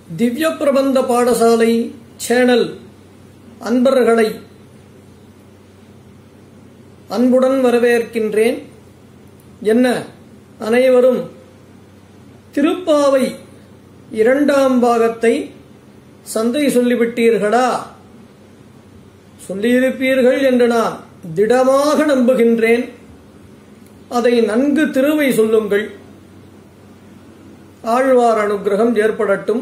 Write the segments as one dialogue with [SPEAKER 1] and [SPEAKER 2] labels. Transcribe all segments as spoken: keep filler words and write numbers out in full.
[SPEAKER 1] திவ்ய பிரபந்த பாடசாலை சேனல் அன்பர்களை அன்புடன் வரவேற்கின்றேன். என்ன அனைவரும் திருப்பாவை இரண்டாம் பாகத்தை சந்தை சொல்லிவிட்டீர்களா? சொல்லியிருப்பீர்கள் என்று நான் திடமாக நம்புகின்றேன். அதை நன்கு திருவை சொல்லுங்கள். ஆழ்வார் அனுக்கிரகம் ஏற்படட்டும்.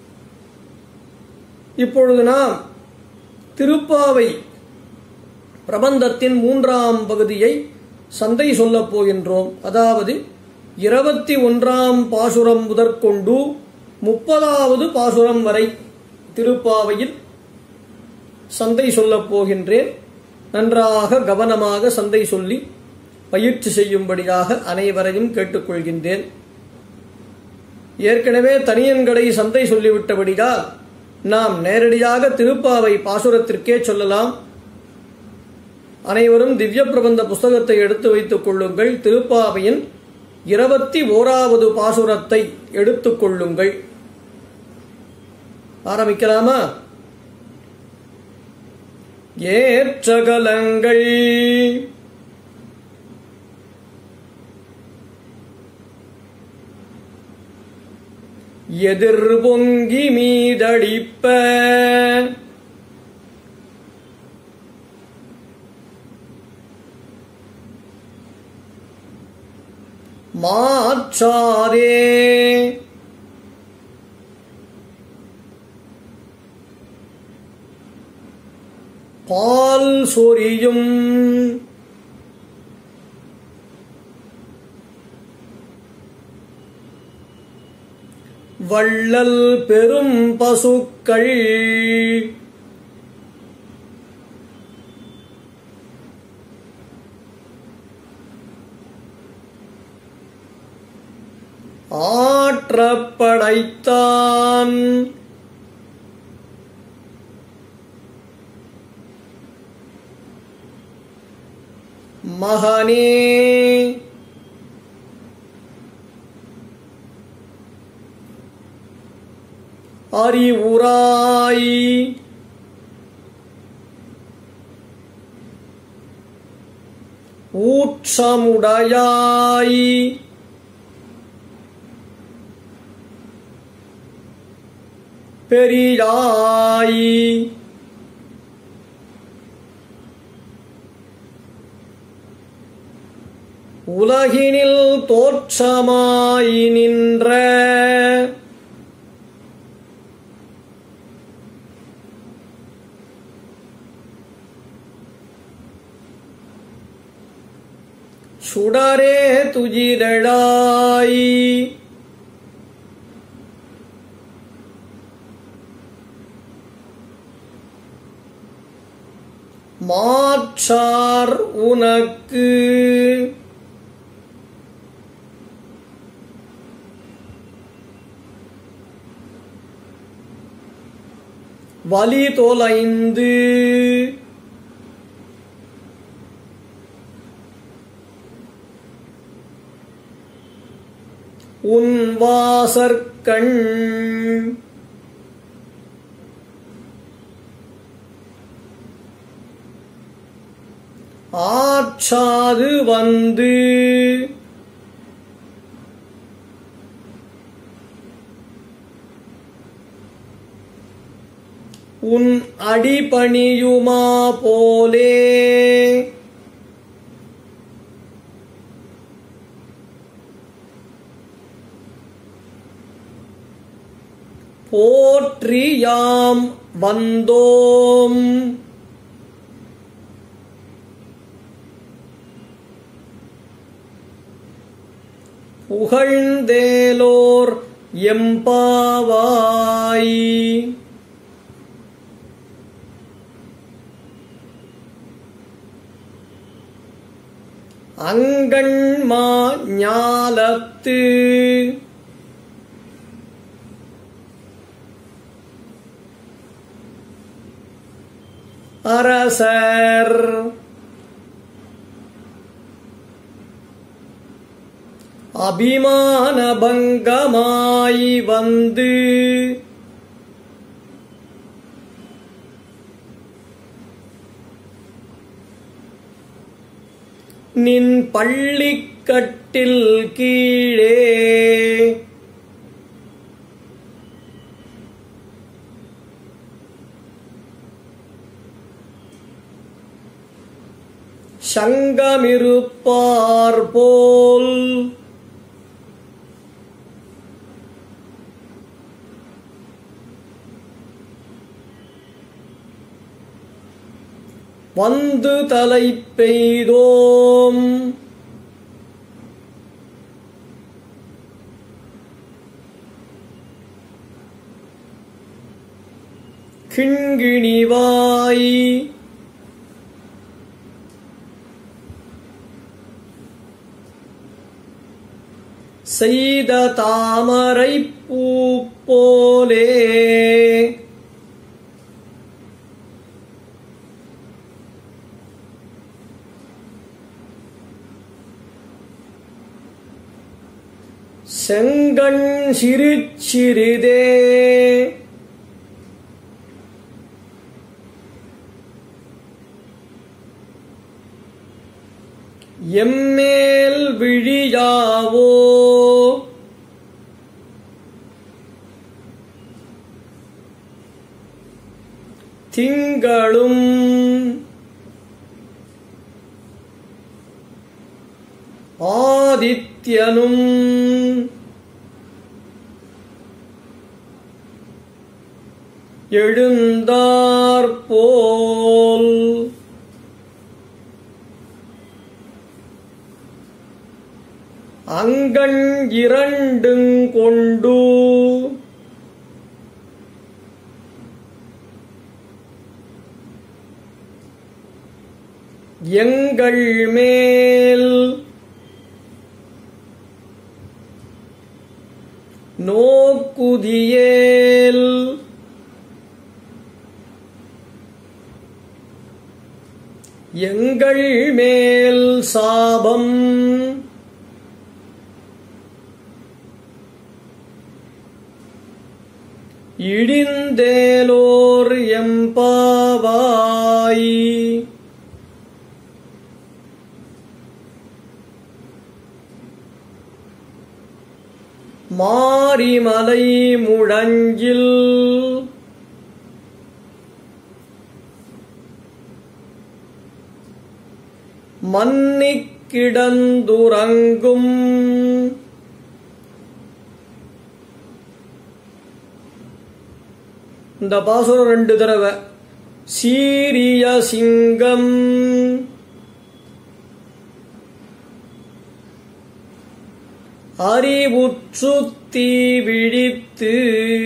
[SPEAKER 1] இப்பொழுது நாம் திருப்பாவை பிரபந்தத்தின் மூன்றாம் பகுதியை சந்தை சொல்லப் போகின்றோம். அதாவது இருபத்தி ஒன்றாம் பாசுரம் முதற்கொண்டு முப்பதாவது பாசுரம் வரை திருப்பாவையில் சந்தை சொல்லப் போகின்றேன். நன்றாக கவனமாக சந்தை சொல்லி பயிற்சி செய்யும்படியாக அனைவரையும் கேட்டுக்கொள்கின்றேன். ஏற்கனவே தனியன்களை சந்தை சொல்லிவிட்டபடியால் நாம் நேரடியாக திருப்பாவை பாசுரத்திற்கே சொல்லலாம். அனைவரும் திவ்ய பிரபந்த புஸ்தகத்தை எடுத்து வைத்துக் கொள்ளுங்கள். திருப்பாவையின் இருபத்தி ஓராவது பாசுரத்தை எடுத்துக் கொள்ளுங்கள். ஆரம்பிக்கலாமா? ஏற்றகலங்கள் எதிர் பொங்கி மீதடிப்ப மாற்றாரே பால் சொரியும் வள்ளல் பெரும் பசுக்கள் ஆற்றப்படைத்தான் மகனே அறிவுராய் ஊற்றமுடையாய் பெரியாய் உலகினில் தோற்றமாய் நின்ற சுடரே துயிலழாய் மாற்றார் உனக்கு வலி தொலைந்து உன் வாசற்கண் ஆற்றாது வந்து உன் அடிபணியுமா போலே போற்றியாம் வந்தோம் புகழ்ந்தேலோர் எம்பாவாய். அங்கண்மா ஞாலத்து அரசர் அபிமான பங்கமாய் வந்து நின் பள்ளிக்கட்டில் கீழே சங்கமிருப்பார் போல் வந்து தலை பெய்தோம். கிண்கிணிவாய் செய்த தாமரைப் பூ போலே செங்கண் சிரிச்சிறிதே எம்மேல் விழியாவோ திங்களும் ஆதித்யனும் எழுந்தாற்போல் அங்கண் இரண்டுங் கொண்டு எங்கள் மேல் நோக்குதியேல் எங்கள் மேல் சாபம் இடிந்தேலோர் எம்பாவாய். மாரிமலை முழஞ்சில் மன்னிக் கிடந்துறங்கும் இந்த பாசுரம் ரெண்டு தடவை. சீரிய சிங்கம் அறிவுற்றுத்தி விழித்து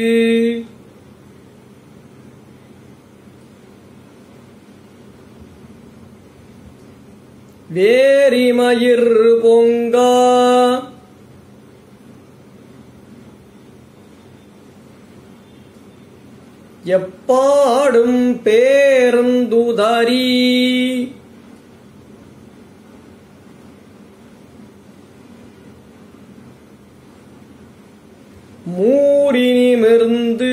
[SPEAKER 1] வேரிமயிர் பொங்கா எப்பாடும் பேருந்துதறி மூடி நிமிர்ந்து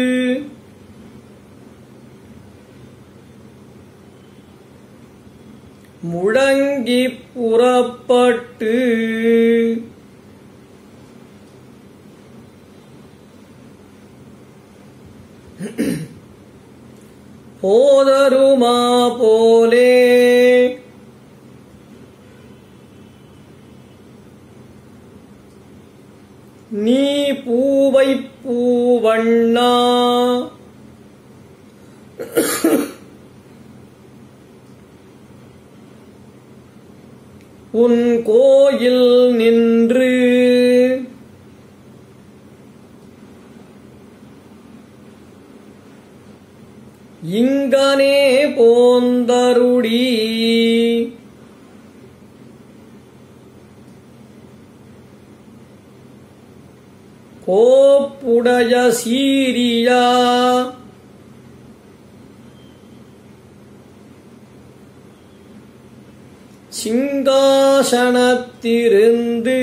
[SPEAKER 1] முழங்கி புறப்பட்டு போதருமா போலே நீ பூவை பூவண்ணா உன் கோயில் நின்று இங்கனே போந்தருடி கோப்புடைய சீரியா சிங்காசனத்திருந்து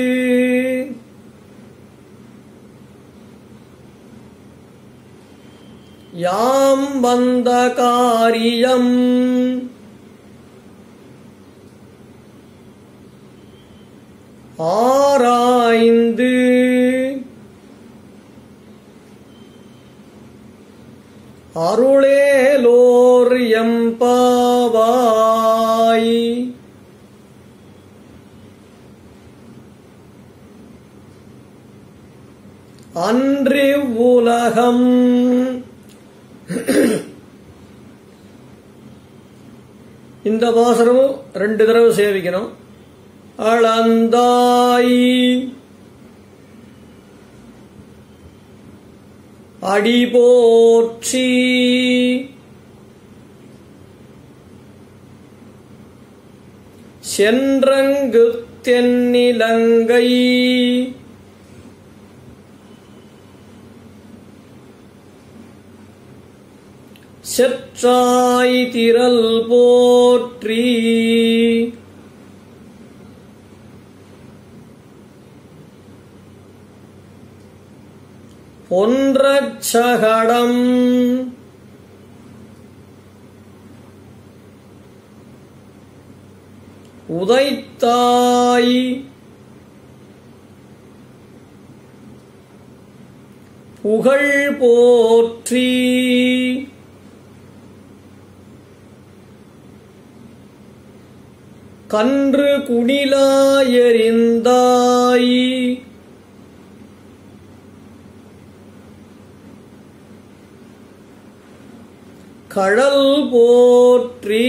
[SPEAKER 1] யாம் வந்த காரியம் ஆராய்ந்து அருளேலோர் எம்பாவாய். அன்றி உலகம் இந்த பாசனமும் ரெண்டு தடவை சேவிக்கணும். அளந்தாய் அடி போற்றி சென்றங்கு தென்னிலங்கை செற்றாய் திரள் போற்றி பொன்றச் சகடம் உதைத்தாய் புகழ் போற்றி கன்று குணிலாயறிந்தாய் கழல் போற்றி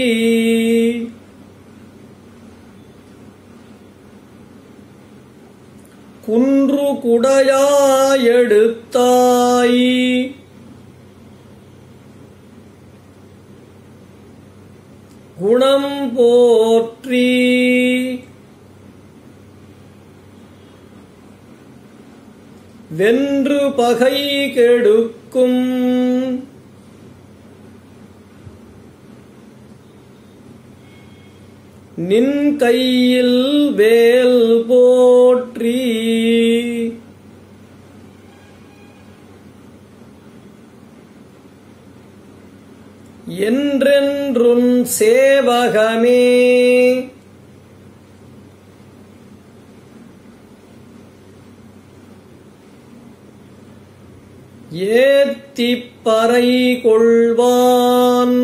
[SPEAKER 1] குன்று குடையாயெடுத்தாய் குணம் போற்றி வென்று பகை கெடுக்கும் நின் கையில் வேல் போற்றி என்றென்றும் சேவகமே ஏத்திப்பறை கொள்வான்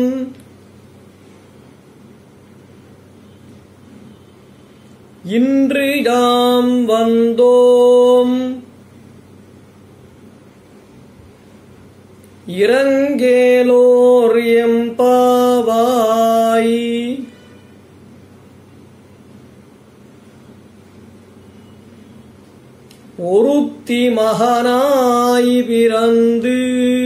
[SPEAKER 1] இன்று யாம் வந்தோம் இரங்கேலோர் எம்பாவாய். ஒருத்தி மகனாய் பிறந்து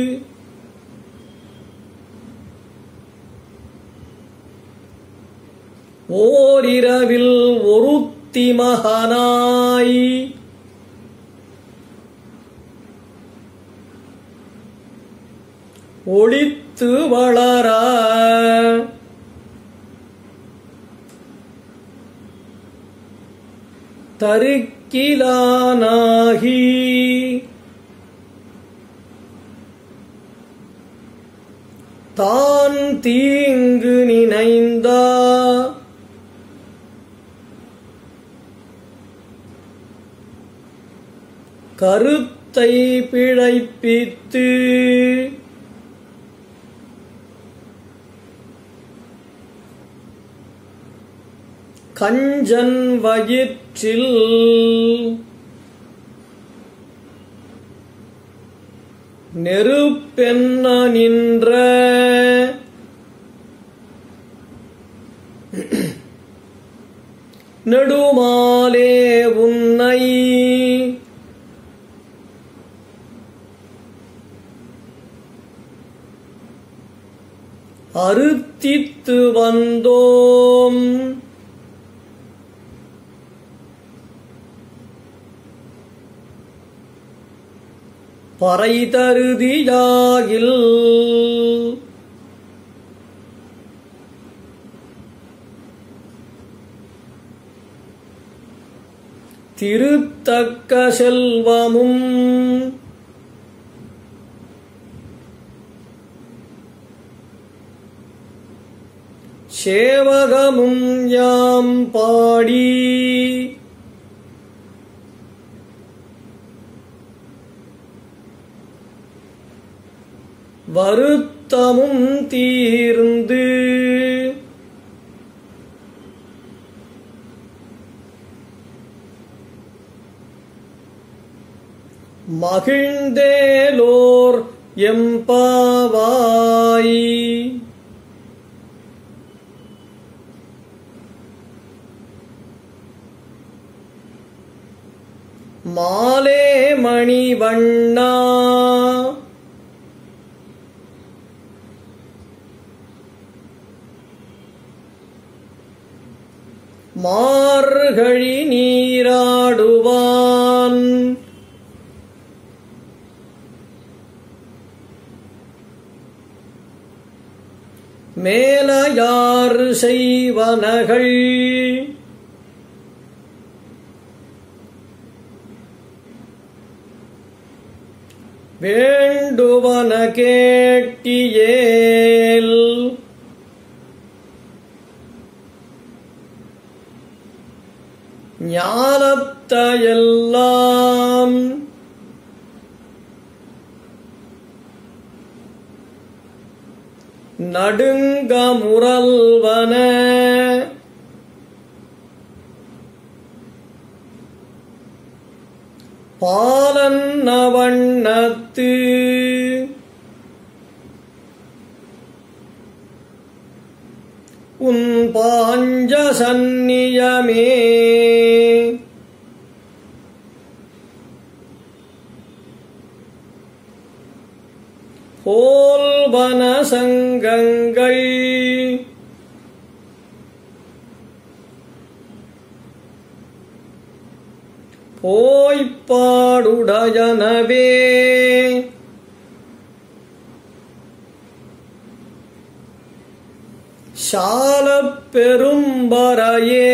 [SPEAKER 1] ஓரிரவில் ஒருத்தி மகனாய் ஒளித்து வளர தருக்கிலானாகி தான் தீங்கு நினைந்தா கருத்தை பிழைப்பித்து கஞ்சன் வயிற்றில் நெருப்பென்ன நின்ற நெடுமாலே உன்னை அறுத்தித்து வந்தோம் பறை தருதியாகில் திருத்தக்க செல்வமும் சேவகமும் யாம் பாடி வருத்தமும் தீர்ந்து மகிழ்ந்தேலோர் எம்பாவாய். மாலே மணிவண்ணா மார்கழி நீராடுவான் மேலையார் செய்வனகள் வேண்டுவன கேட்டியேல் ஞாலத்தையெல்லாம் நடுங்க முரல்வன பாலன்ன வண்ணத்து உன் பாஞ்ச சந்நியமே போல்வன சங்கங்கள் போய்ப்பாடுடையனவே சாலப் பெரும்பரையே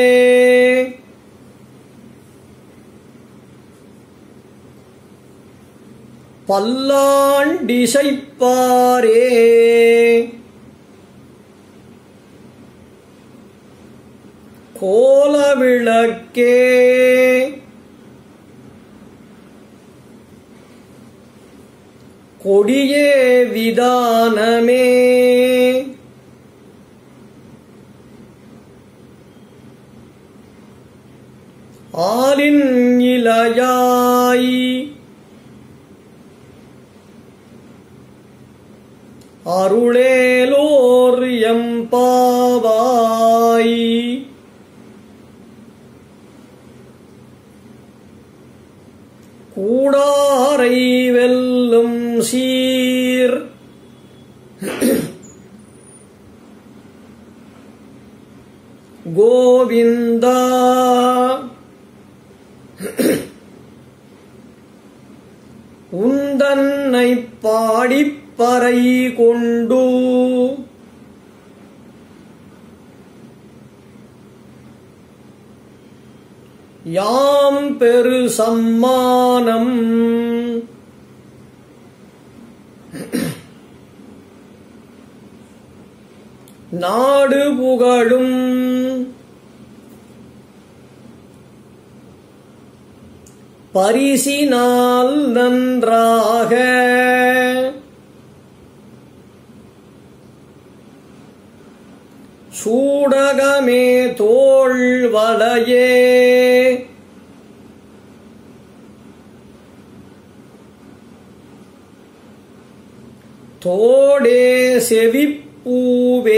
[SPEAKER 1] பல்லாண்டிசைப்பாரே கோலவிளக்கே கொடியே விதானமே ஆலின் இலையாய் அருளேலோர் எம்பாவாய். கூடாரை வெல்லும் சீர் கோவிந்தா உந்தன்னை பாடிப்பறை கொண்டு யாம் பெரு சம்மானம் நாடு புகழும் பரிசினால் நன்றாக சூடகமே தோள் வளையே தோடே செவிப்பூவே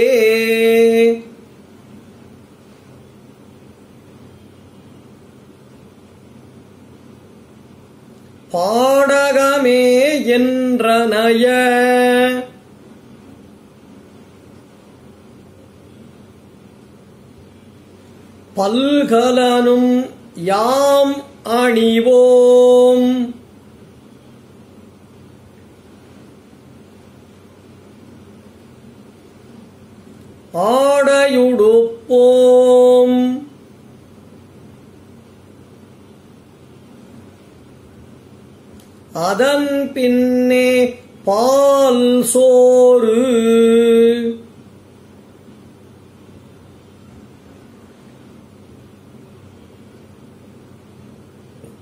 [SPEAKER 1] பாடகமே என்றனைய பல்கலனும் யாம் அணிவோம் ஆடையுடுப்போம் அதன் பின்னே பால் சோறு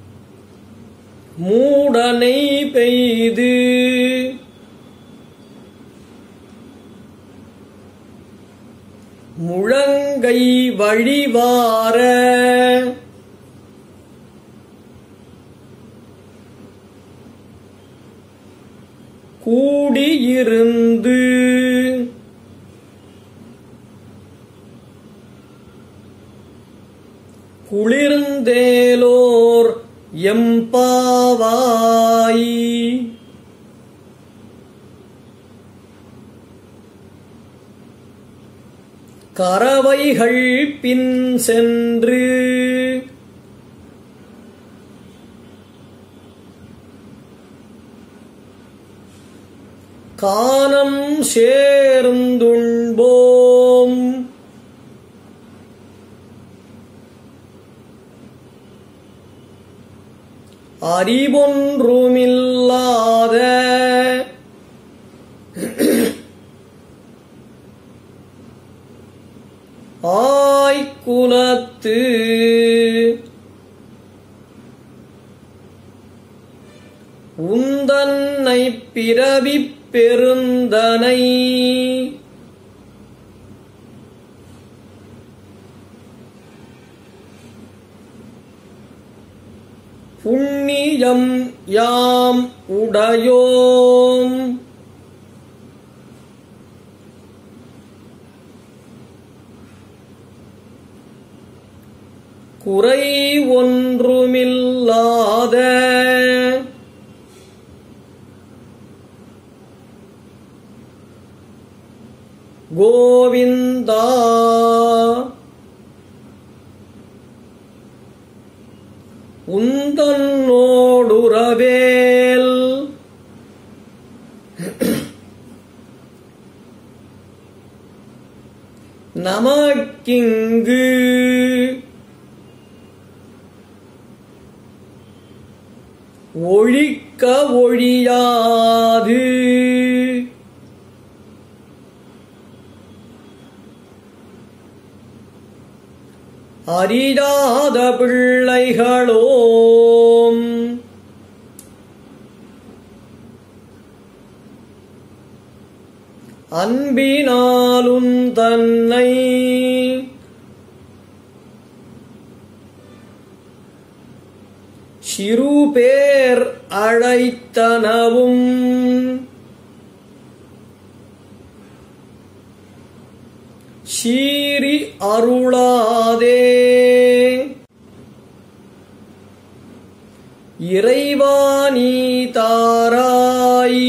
[SPEAKER 1] மூடனை பெய்து கை வழிவார கூடியிருந்து குளிர்ந்தேலோர் எம்பாவாய். கறவைகள் பின் சென்று கானம் சேர்ந்துண்போம். அறிவொன்றுமில்லாத ஆய்குலத்து உந்தன்னை பிறவிப் பெருந்தனை புண்ணியம் யாம் உடையோம். குறை ஒன்றுமில்லாத கோவிந்தா உந்தன்னோடுறவேல் நமக்கிங்கு ஒழிக்க ஒழியாது. அறியாத பிள்ளைகளோம் அன்பினாலும் தன்னை சிறுபேர் அழைத்தனவும் சீறி அருளாதே. இறைவா நீ தாராய்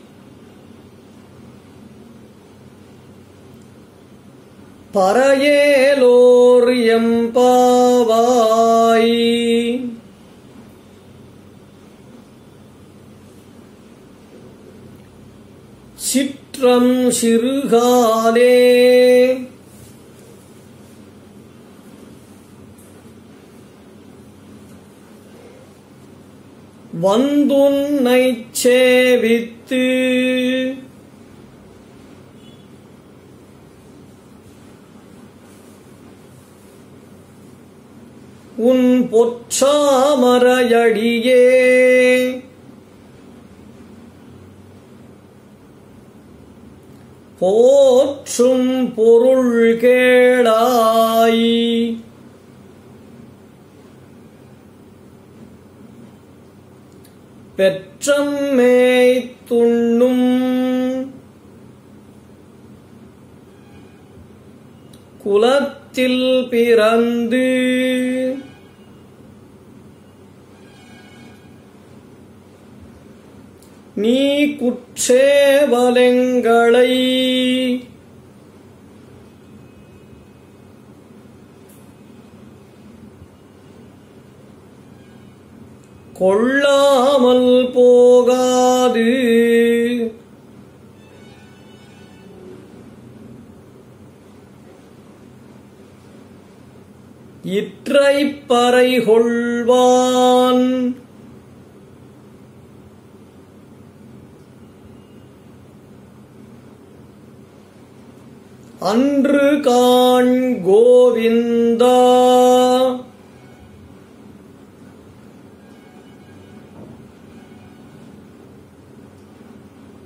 [SPEAKER 1] பரையேலோர் எம்பாவாய். சிற்றம் சிறுகாலே வந்துன்னைச் சேவித்து உன் பொற்றாமரையடியே போற்றும் பொருள் கேளாய். பெற்றம்மை துண்ணும் குலத்தில் பிறந்து நீ குற்றேவலங்களை கொள்ளாமல் போகாது. இற்றைப் பறை கொள்வான் அன்று காண் கோவிந்தா.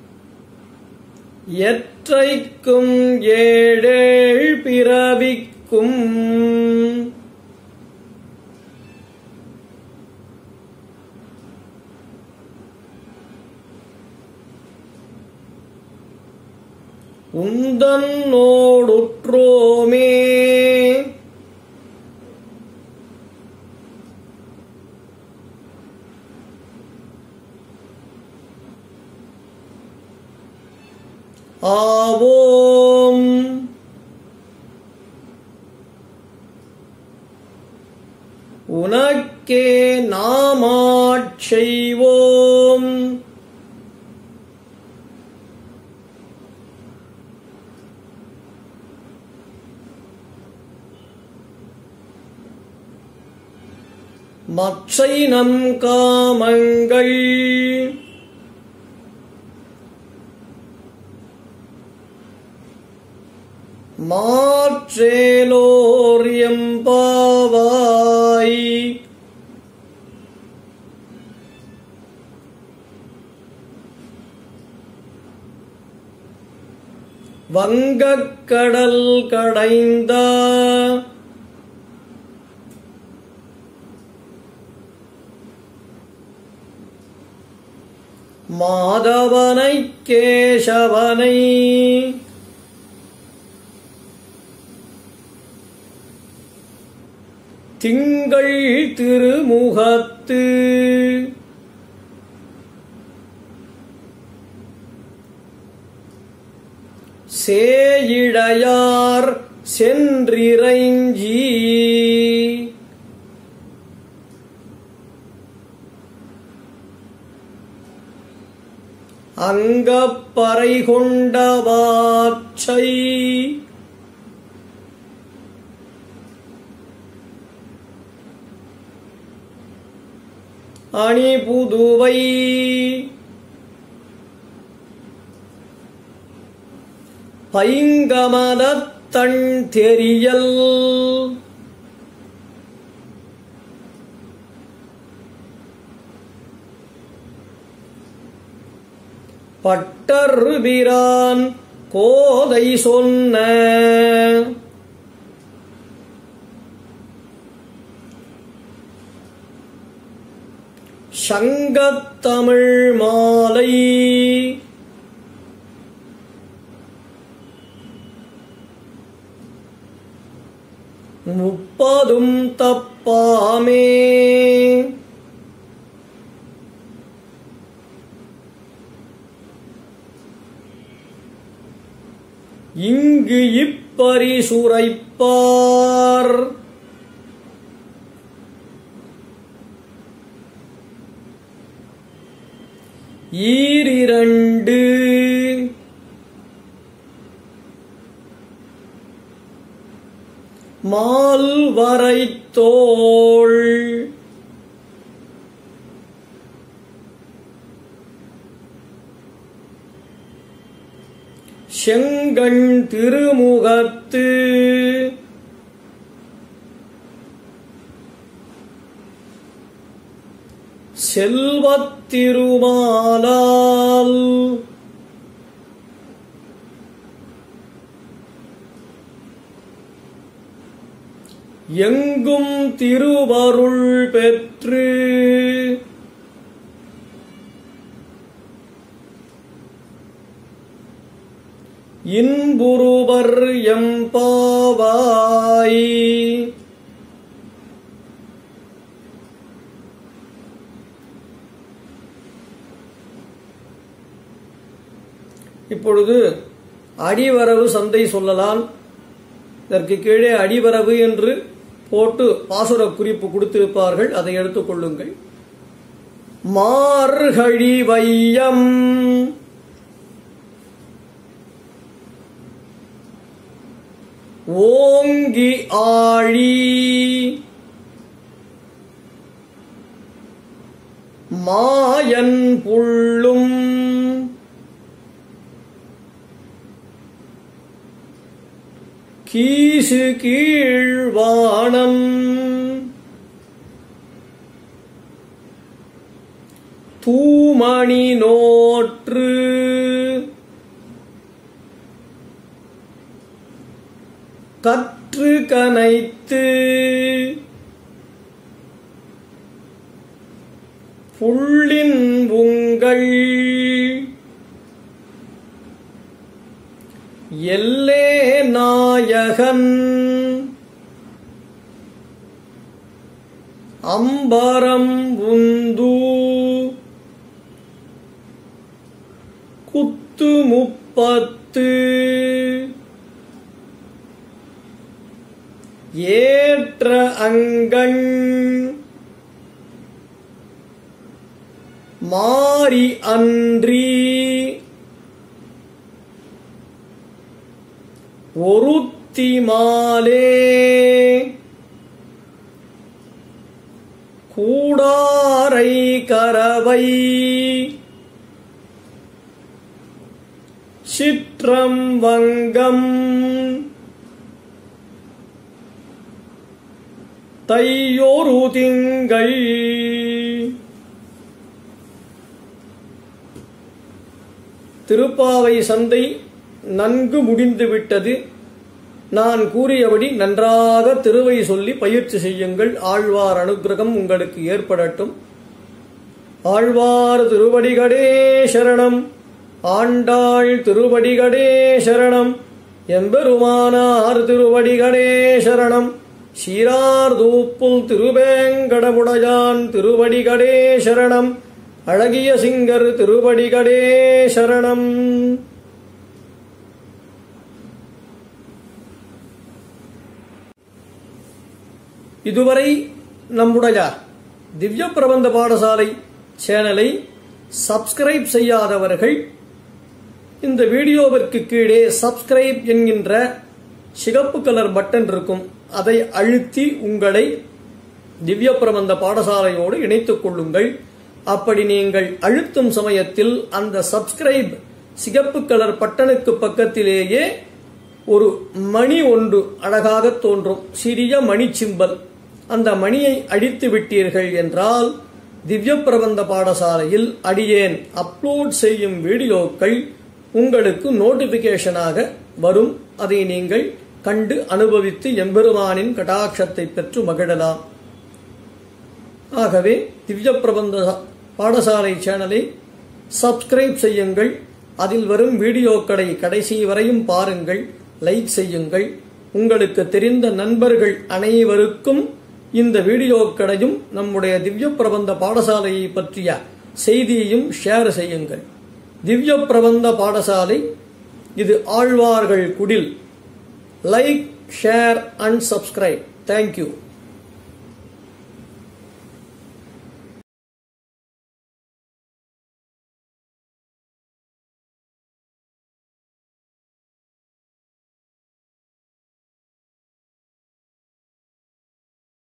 [SPEAKER 1] எற்றைக்கும் ஏழேழ் பிறவிக்கும் உனக்கும் உந்தன்னோடுற்றோமே ஆவோம் உனக்கே நாமாட் செய்வோம் மற்றை நம் காமங்கள் மாற்றேலோர் எம்பாவாய் வங்கக்கடல் கடைந்த மாதவனை கேசவனை திங்கள் திருமுகத்து சேயிடையார் சென்றிறைஞ்சி அங்கப்பறை கொண்ட வாச்சை அணி புதுவை பைங்கமலத்தன் தெரியல் பட்டர்பிரான் கோதை சொன்ன சங்கத்தமிழ் மாலை முப்பதும் தப்பாமே இங்கு இப்பரிசுரைப்பார் ஈரிரண்டு மால்வரைத்தோள் செங்கண் திருமுகத்து செல்வத்திருமாலால் எங்கும் திருவருள் பெற்று இன்புருவர் எம்பாவாய். இப்பொழுது அடிவரவு சந்தை சொல்லலாம். இதற்கு கீழே அடிவரவு என்று போட்டு பாசுர குறிப்பு கொடுத்திருப்பார்கள், அதை எடுத்துக் கொள்ளுங்கள். மார்கழி வையம் ஓங்கி ஆழி மாயன் புள்ளும் கீசு கீழ்வானம் தூமணி நோற்று கத் அற்று கனைத்து புள்ளின் உங்கள் எல்லே நாயகன் அம்பரம் உந்து குத்து முப்பத்து ஏற்ற அங்கண் மாறி அன்றி ஒருத்தி மாலே கூடாரை கரவை சிற்றம் வங்கம் தையொரு திங்கள் திருப்பாவை சந்தை நன்கு முடிந்துவிட்டது. நான் கூறியபடி நன்றாக திருவை சொல்லி பயிற்சி செய்யுங்கள். ஆழ்வார் அனுக்கிரகம் உங்களுக்கு ஏற்படட்டும். ஆழ்வார் திருவடிகளே சரணம். ஆண்டாள் திருவடிகளே சரணம். எம்பெருமானார் திருவடிகளே சரணம். சீரார் தூப்புல் திருவேங்கடமுடையான் திருவடிகளே சரணம். அழகிய சிங்கர் திருவடிகளே சரணம். இதுவரை நம்முடைய திவ்ய பிரபந்த பாடசாலை சேனலை சப்ஸ்கிரைப் செய்யாதவர்கள் இந்த வீடியோவிற்கு கீழே சப்ஸ்கிரைப் என்கின்ற சிகப்பு கலர் பட்டன் இருக்கும். அதை அழுத்தி உங்களை திவ்ய பிரபந்த பாடசாலையோடு இணைத்துக் கொள்ளுங்கள். அப்படி நீங்கள் அழுத்தும் சமயத்தில் அந்த சப்ஸ்கிரைப் சிகப்பு கலர் பட்டனுக்கு பக்கத்திலேயே ஒரு மணி ஒன்று அழகாக தோன்றும், சிறிய மணி சிம்பல். அந்த மணியை அடித்து விட்டீர்கள் என்றால் திவ்ய பிரபந்த பாடசாலையில் அடியேன் அப்லோட் செய்யும் வீடியோக்கள் உங்களுக்கு நோட்டிபிகேஷனாக வரும். அதை நீங்கள் கண்டு அனுபவித்து எம்பெருமானின் கடாட்சத்தை பெற்று மகிழலாம். ஆகவே திவ்ய பிரபந்த பாடசாலை சேனலை சப்ஸ்கிரைப் செய்யுங்கள். அதில் வரும் வீடியோக்களை கடைசி வரையும் பாருங்கள், லைக் செய்யுங்கள். உங்களுக்கு தெரிந்த நண்பர்கள் அனைவருக்கும் இந்த வீடியோக்களையும் நம்முடைய திவ்ய பிரபந்த பாடசாலையை பற்றிய செய்தியையும் ஷேர் செய்யுங்கள். திவ்ய பிரபந்த பாடசாலை இது ஆழ்வார்கள் குடில். Like, share and subscribe. Thank you.